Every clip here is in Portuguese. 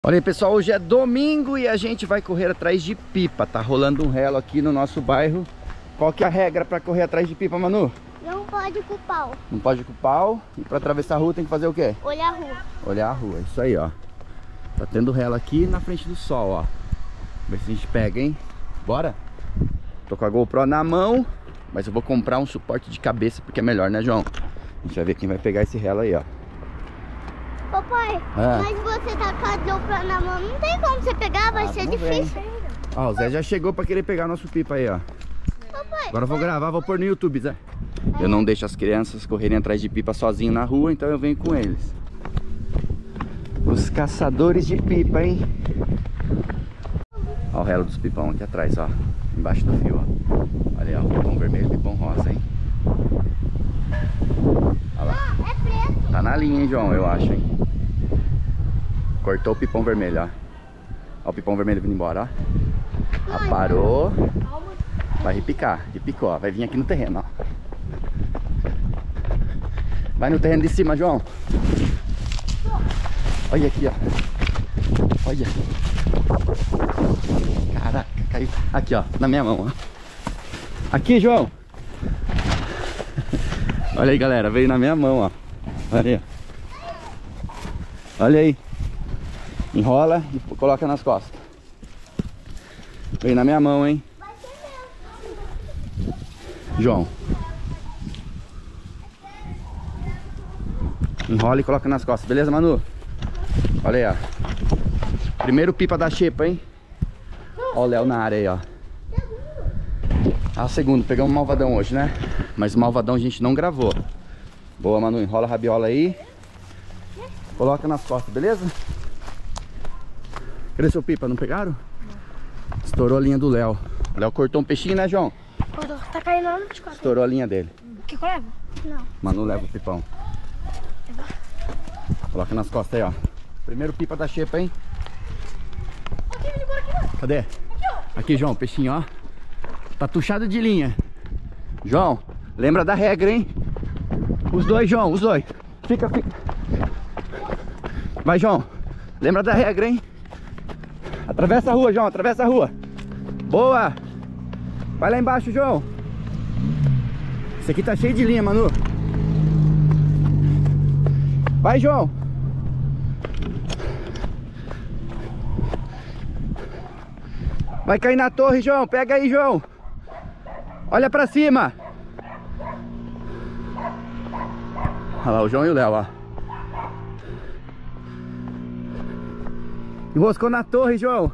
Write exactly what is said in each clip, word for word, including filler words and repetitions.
Olha aí, pessoal, hoje é domingo e a gente vai correr atrás de pipa. Tá rolando um relo aqui no nosso bairro. Qual que é a regra para correr atrás de pipa, Manu? Não pode ir com o pau. Não pode ir com o pau. E para atravessar a rua tem que fazer o quê? Olhar a rua. Olhar a rua, isso aí, ó. Tá tendo relo aqui na frente do sol, ó. Ver se a gente pega, hein? Bora? Tô com a GoPro na mão, mas eu vou comprar um suporte de cabeça porque é melhor, né, João? A gente vai ver quem vai pegar esse relo aí, ó. Papai, Ah. mas você tá com a GoPro na mão, não tem como você pegar, vai Ah, ser vamos difícil. Ó, o Zé já chegou pra querer pegar nosso pipa aí, ó. Papai, Agora eu vou gravar, vou pôr no YouTube, Zé. Eu não deixo as crianças correrem atrás de pipa sozinho na rua, então eu venho com eles. Os caçadores de pipa, hein? Ó o relo dos pipão aqui atrás, ó. Embaixo do fio, ó. Olha aí, ó. Pipão vermelho e pipão rosa, hein? Olha lá. é preto. Tá na linha, hein, João, eu acho, hein? Cortou o pipão vermelho, ó. Ó o pipão vermelho vindo embora, ó. Ó, parou. Vai repicar, repicou, ó. Vai vir aqui no terreno, ó. Vai no terreno de cima, João. Olha aqui, ó. Olha. Caraca, caiu. Aqui, ó, na minha mão, ó. Aqui, João. Olha aí, galera, veio na minha mão, ó. Olha aí, ó. Olha aí. Enrola e coloca nas costas. Veio na minha mão, hein. João. Enrola e coloca nas costas, beleza, Manu? Olha aí, ó. Primeiro pipa da xepa, hein? Ó o Léo na área aí, ó. Ah, segundo, pegamos um malvadão hoje, né? Mas o malvadão a gente não gravou. Boa, Manu, enrola a rabiola aí. Coloca nas costas, beleza? Cadê seu pipa? Não pegaram? Não. Estourou a linha do Léo. O Léo cortou um peixinho, né, João? Cortou. Tá caindo lá no vinte e quatro. Estourou a linha dele. Quer que eu levo? Não. Manu leva o pipão. Coloca nas costas aí, ó. Primeiro pipa da xepa, hein? Cadê? Aqui, ó. Aqui, João, peixinho, ó. Tá tuchado de linha. João, lembra da regra, hein? Os dois, João, os dois. Fica, fica. Vai, João. Lembra da regra, hein? Atravessa a rua, João, atravessa a rua. Boa. Vai lá embaixo, João. Esse aqui tá cheio de linha, Manu. Vai, João. Vai cair na torre, João. Pega aí, João. Olha pra cima. Olha lá o João e o Léo, ó. Enroscou na torre, João.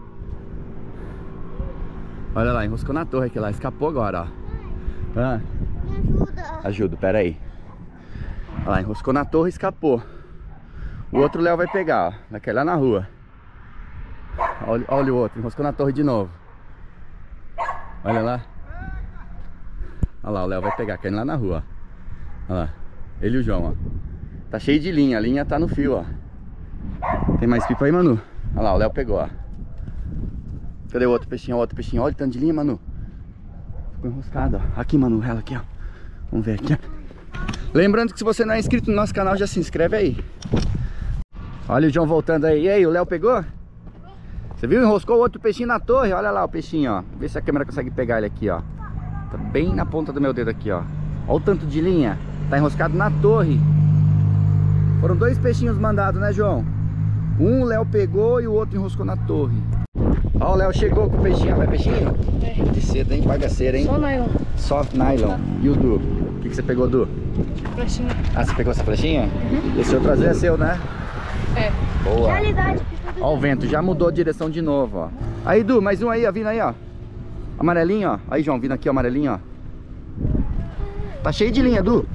Olha lá, enroscou na torre aqui lá. Escapou agora, ó. Ah. Me ajuda. Ajuda, pera aí. Olha lá, enroscou na torre e escapou. O outro Léo vai pegar, ó. Vai cair lá na rua. Olha, olha o outro, enroscou na torre de novo. Olha lá. Olha lá, o Léo vai pegar, caindo lá na rua, ó. Olha lá, ele e o João, ó. Tá cheio de linha, a linha tá no fio, ó. Tem mais pipa aí, Manu? Olha lá, o Léo pegou, ó. Cadê o outro peixinho? O outro peixinho, olha o tanto de linha, Manu. Ficou enroscado, ó. Aqui, Manu, ela aqui, ó. Vamos ver aqui, ó. Lembrando que se você não é inscrito no nosso canal, já se inscreve aí. Olha o João voltando aí. E aí, o Léo pegou? Você viu? Enroscou o outro peixinho na torre. Olha lá o peixinho, ó. Vê se a câmera consegue pegar ele aqui, ó. Tá bem na ponta do meu dedo aqui, ó. Olha o tanto de linha. Tá enroscado na torre. Foram dois peixinhos mandados, né, João? Um o Léo pegou e o outro enroscou na torre. Ó, o Léo chegou com o peixinho. Vai, peixinho? É. De cedo, hein? Bagaceira, hein? Só nylon. Só nylon. E o Du? O que, que você pegou, Du? Flechinha. Ah, você pegou essa flechinha? Uhum. Esse outro azul é seu, né? É. Boa. Realidade. Ó o vento, já mudou a direção de novo, ó. Aí, Du, mais um aí, ó, vindo aí, ó. Amarelinho, ó. Aí, João, vindo aqui, ó, amarelinho, ó. Tá cheio de linha, Du.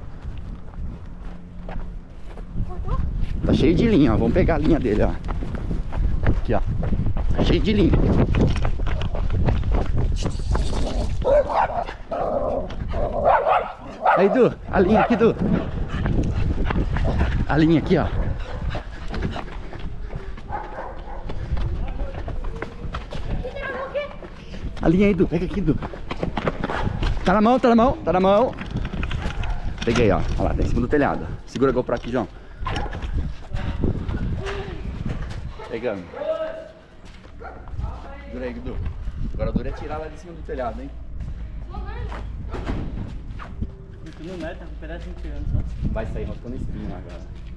Tá cheio de linha, ó. Vamos pegar a linha dele, ó. Aqui, ó. Tá cheio de linha. Aí, Du, a linha aqui, Du. A linha aqui, ó. A linha aí, Du. Pega aqui, Du. Tá na mão, tá na mão, tá na mão. Peguei, ó. Olha lá, tá em cima do telhado. Segura a GoPro aqui, João. Pegando. Dura aí, Dudu. Agora o duro é tirar lá de cima do telhado, hein? Não é, tá com um pedacinho tirando só. Vai sair roscando espinho agora.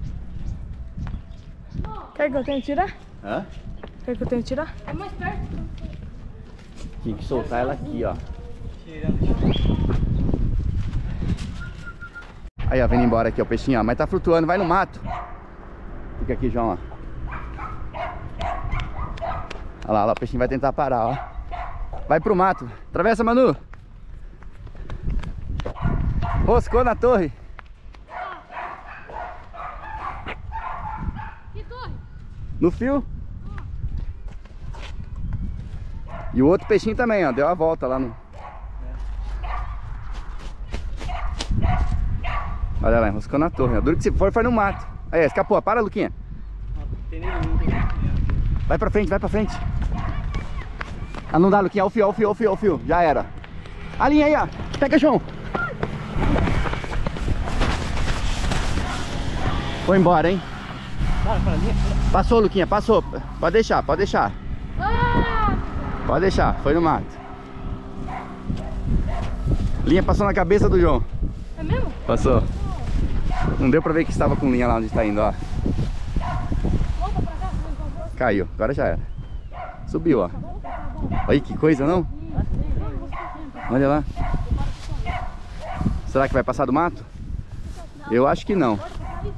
Quer que eu tenha que tirar? Hã? Quer que eu tenha que tirar? É mais perto. Tinha que soltar ela aqui, ó. Tirando. Aí, ó, vindo embora aqui, ó, o peixinho, ó. Mas tá flutuando, vai no mato. Fica aqui, João, ó. Olha lá, olha lá, o peixinho vai tentar parar, ó. Vai pro mato. Atravessa, Manu. Roscou na torre. Que torre? No fio. E o outro peixinho também, ó. Deu a volta lá no... Olha lá, enroscou na torre. Duro que se for, foi no mato. Aí, escapou. Para, Luquinha. Tem nenhum, tem nenhum. Vai pra frente, vai pra frente. Ah, não dá, Luquinha. Olha o fio, olha o fio, olha o fio, olha o fio. Já era. A linha aí, ó. Pega, João. Foi embora, hein? Para, para, linha. Passou, Luquinha, passou. Pode deixar, pode deixar. Pode deixar, foi no mato. Linha passou na cabeça do João. É mesmo? Passou. Não deu pra ver que estava com linha lá onde está indo, ó. Volta pra cá, não encontrou. Caiu, agora já era. Subiu, ó. Olha que coisa, não? Olha lá. Será que vai passar do mato? Eu acho que não.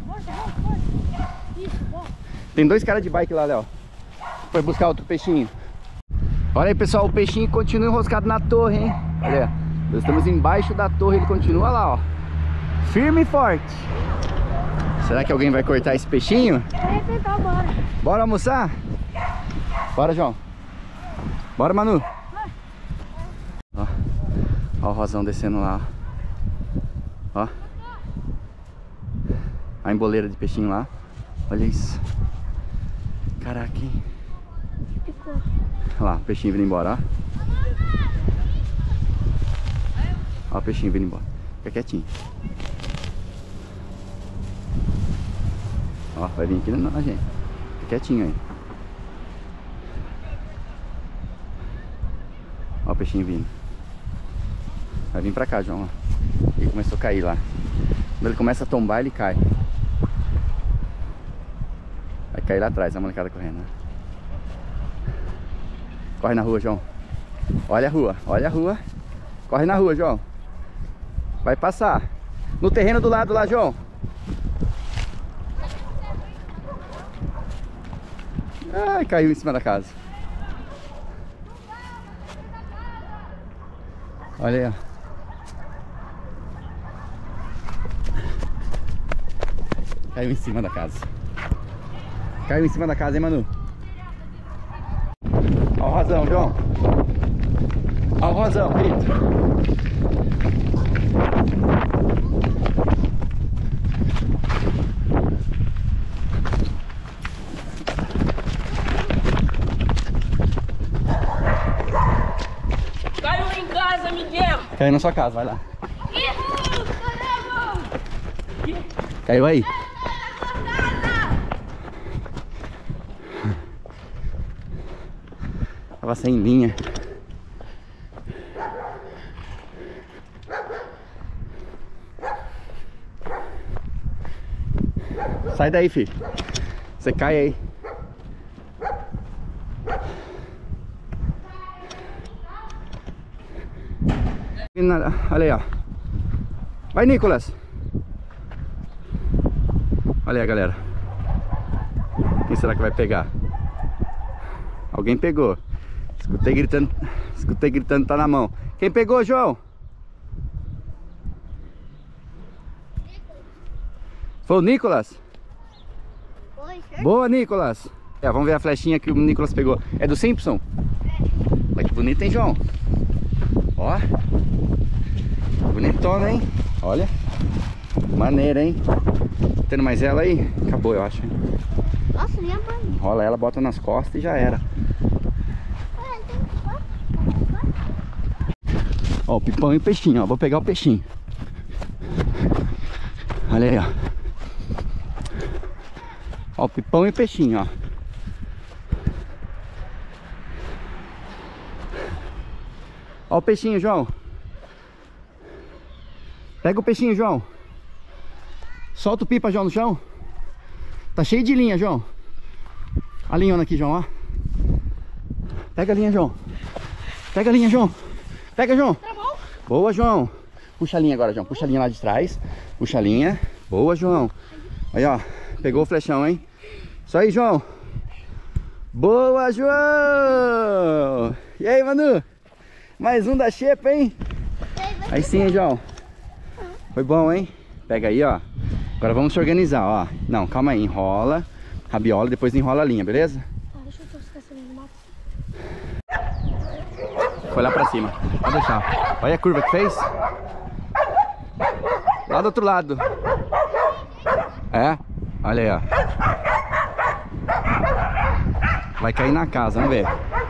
Tem dois caras de bike lá, Léo. Foi buscar outro peixinho. Olha aí, pessoal, o peixinho continua enroscado na torre, hein? Olha, nós estamos embaixo da torre, ele continua lá, ó. Firme e forte. Será que alguém vai cortar esse peixinho? Vai tentar, bora. Bora almoçar? Bora, João. Bora, Manu. Ó, ó o rosão descendo lá, ó. Ó. A emboleira de peixinho lá. Olha isso. Caraca, hein? Ficou. Olha lá, o peixinho vindo embora, ó. Ó o peixinho vindo embora. Fica quietinho. Ó, vai vir aqui na gente. Fica quietinho aí. Ó o peixinho vindo. Vai vir pra cá, João, ó. Ele começou a cair lá. Quando ele começa a tombar, ele cai. Vai cair lá atrás, a molecada correndo, né? Corre na rua, João. Olha a rua, olha a rua. Corre na rua, João. Vai passar. No terreno do lado lá, João. Ai, caiu em cima da casa. Olha aí, ó. Caiu em cima da casa. Caiu em cima da casa, hein, Manu? Olha o rosão, João. Olha o rosão, querido. Caiu em casa, Miguel. Caiu na sua casa, vai lá. Caiu aí? Tava sem linha. Sai daí, filho. Você cai aí. Olha aí, ó. Vai, Nicolas. Olha aí, galera. Quem será que vai pegar? Alguém pegou. Escutei gritando. Escutei gritando, tá na mão. Quem pegou, João? Foi o Nicolas? Oi, senhor. Boa, Nicolas. É, vamos ver a flechinha que o Nicolas pegou. É do Simpson? Olha que bonita, hein, João? Ó. Bonitona, hein? Olha. Maneira, hein? Tendo mais ela aí? Acabou, eu acho. Hein? Nossa, minha mãe. Rola ela, bota nas costas e já era. Ó, o pipão e o peixinho, ó. Vou pegar o peixinho. Olha aí, ó. Ó, o pipão e o peixinho, ó. Ó o peixinho, João. Pega o peixinho, João. Solta o pipa, João, no chão. Tá cheio de linha, João. A linhona aqui, João, ó. Pega a linha, João. Pega a linha, João. Pega, João. Boa, João. Puxa a linha agora, João. Puxa a linha lá de trás. Puxa a linha. Boa, João. Aí, ó. Pegou o flechão, hein? Isso aí, João. Boa, João. E aí, Manu? Mais um da xepa, hein? Aí sim, hein, João. Foi bom, hein? Pega aí, ó. Agora vamos se organizar, ó. Não, calma aí. Enrola. Rabiola, depois enrola a linha, beleza? Deixa eu toscar essa linha no mapa. Foi lá pra cima. Pode deixar. Olha a curva que fez. Lá do outro lado. É? Olha aí, ó. Vai cair na casa, vamos ver.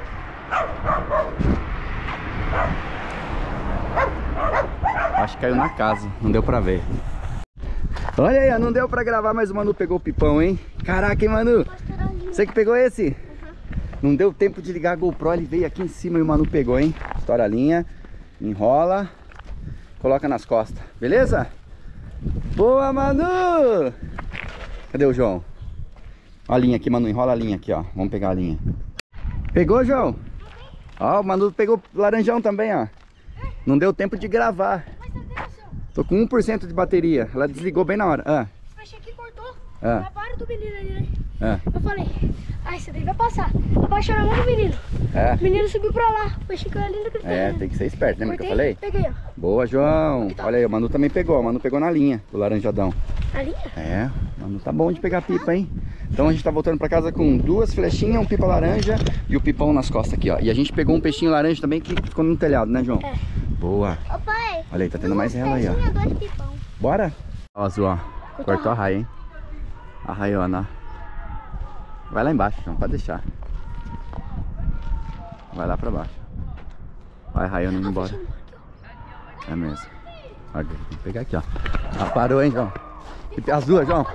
Acho que caiu na casa, não deu pra ver. Olha aí, ó, não deu pra gravar, mas o Manu pegou o pipão, hein? Caraca, hein, Manu? Você que pegou esse? Uhum. Não deu tempo de ligar a GoPro, ele veio aqui em cima e o Manu pegou, hein? Estoura a linha, enrola, coloca nas costas, beleza? Boa, Manu! Cadê o João? Ó a linha aqui, Manu, enrola a linha aqui, ó. Vamos pegar a linha. Pegou, João? Ó, o Manu pegou laranjão também, ó. Não deu tempo de gravar. Tô com um por cento de bateria. Ela desligou bem na hora. Ah. O peixe aqui cortou. Ah. Na vara do menino ali, né? Ah. Eu falei, ah, esse daí vai passar. Abaixou na mão do menino. É. O menino subiu pra lá. O peixe caiu ali naquele É, terreno. tem que ser esperto, lembra que eu Cortei, falei? Peguei, ó. Boa, João. Olha aí, o Manu também pegou. O Manu pegou na linha do laranjadão. A linha? É, o Manu tá bom de pegar pipa, hein? Então a gente tá voltando pra casa com duas flechinhas, um pipa laranja e o pipão nas costas aqui, ó. E a gente pegou um peixinho laranja também que ficou no telhado, né, João? É. Boa. Ô, pai. Olha aí, tá tendo mais ela aí, ó. Dois pipão. Bora? Ó, azul, ó. Cortou a raia, hein? A raiona, ó. Vai lá embaixo, não pode deixar. Vai lá pra baixo. Vai a raiona indo embora. É mesmo. Olha, vou pegar aqui, ó. Ah, parou, hein, João? E as duas, João.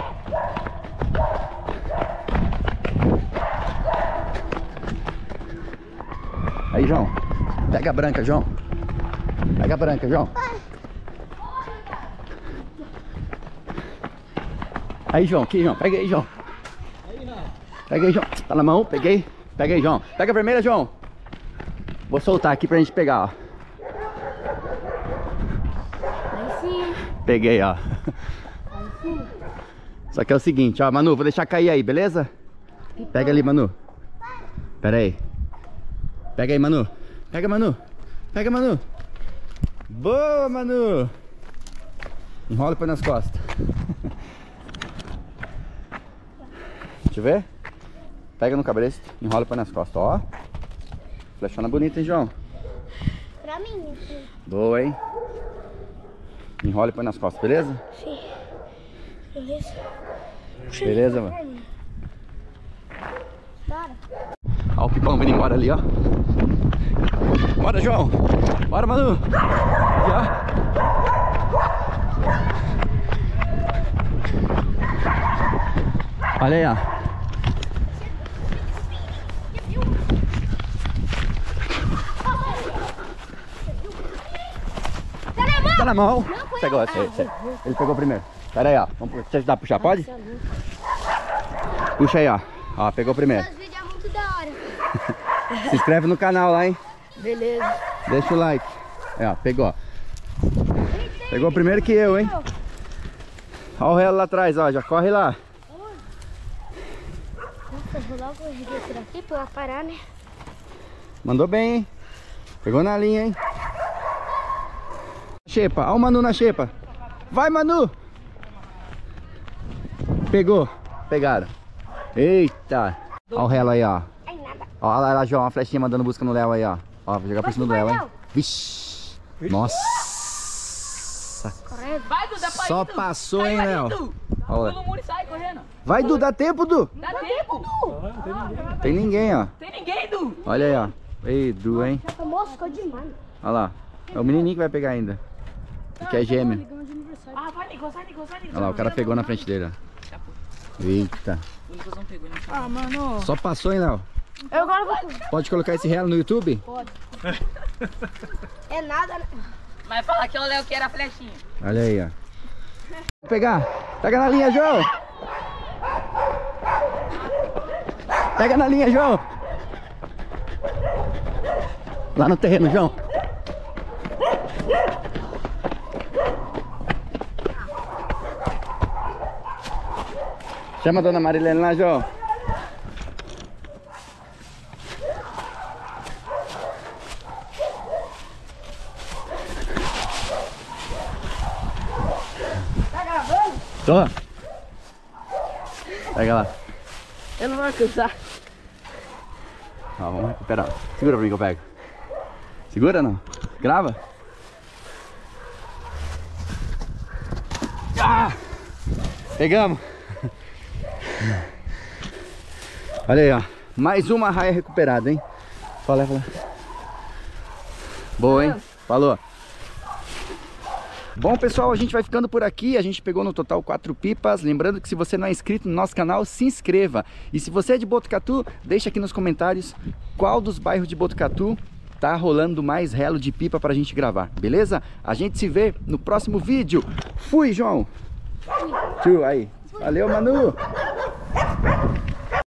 Aí, João. Pega a branca, João. Pega a branca, João. Aí, João, aqui, João. Pega aí, João. Pega aí, João. Tá na mão, peguei. Pega aí, João. Pega a vermelha, João. Vou soltar aqui pra gente pegar, ó. Aí sim. Peguei, ó. Aí sim. Só que é o seguinte, ó, Manu, vou deixar cair aí, beleza? Pega ali, Manu. Pera aí. Pega aí, Manu. Pega, Manu. Pega, Manu. Boa, Manu. Enrola e põe nas costas. Deixa eu ver. Pega no cabresto, enrola e põe nas costas, ó. Flechona bonita, hein, João? Pra mim, sim. Boa, hein? Enrola e põe nas costas, beleza? Sim. Beleza. Beleza, mano? Bora. Ó o pipão vindo embora ali, ó. Bora, João. Bora, Manu. Aqui, ó. Olha aí, ó. Tá na mão. Pegou, sei, sei. Ele pegou primeiro. Pera aí, ó. Vamos te ajudar a puxar, pode? Puxa aí, ó. Ó, pegou primeiro. Esse vídeo é muito da hora. Se inscreve no canal lá, hein? Beleza. Deixa o like. Aí, ó, pegou. Pegou primeiro que eu, hein? Ó o relo lá atrás, ó. Já corre lá. Nossa, vou logo vir por aqui pra parar, né? Mandou bem, hein? Pegou na linha, hein? Xepa, ó o Manu na xepa. Vai, Manu! Pegou. Pegaram. Eita. Ó o relo aí, ó. Ai, nada. Ó lá, lá, João, uma flechinha mandando busca no Léo aí, ó. Ó, vou jogar por cima do Léo, hein? Vixe. Nossa. Correndo. Vai, Du, dá pra Só ir, Du. passou, Sai, hein, vai, Léo? Du. Olha. Todo mundo sai correndo. Vai, Du, dá tempo, Du. Dá tempo, Du. Tem ninguém, ó. Tem ninguém, Du. Olha aí, ó. Ei, Du, hein? Moço, ficou demais. Olha lá. É o menininho que vai pegar ainda. Que é gêmeo. Ah, vai, Nico, sai, Nico, sai, Nico. Olha lá, o cara pegou na frente dele, ó. Eita. O Nico não pegou, não. Ah, mano. Só passou, hein, Léo? Eu agora vou. Pode colocar esse relo no YouTube? Pode. É nada, né? Mas fala que o Léo que era a flechinha. Olha aí, ó. Vou pegar. Pega na linha, João. Pega na linha, João. Lá no terreno, João. Chama a dona Marilene lá, João. Tá gravando? Tô. Pega lá. Eu não vou alcançar. Ó, vamos recuperar. Segura pra mim que eu pego. Segura não? Grava. Ah! Pegamos. Olha aí, ó. Mais uma raia recuperada, hein? Fala, fala. Boa, hein? Falou. Bom, pessoal, a gente vai ficando por aqui. A gente pegou no total quatro pipas. Lembrando que se você não é inscrito no nosso canal, se inscreva. E se você é de Botucatu, deixa aqui nos comentários qual dos bairros de Botucatu tá rolando mais relo de pipa pra gente gravar, beleza? A gente se vê no próximo vídeo. Fui, João! Tchau, aí. Valeu, Manu!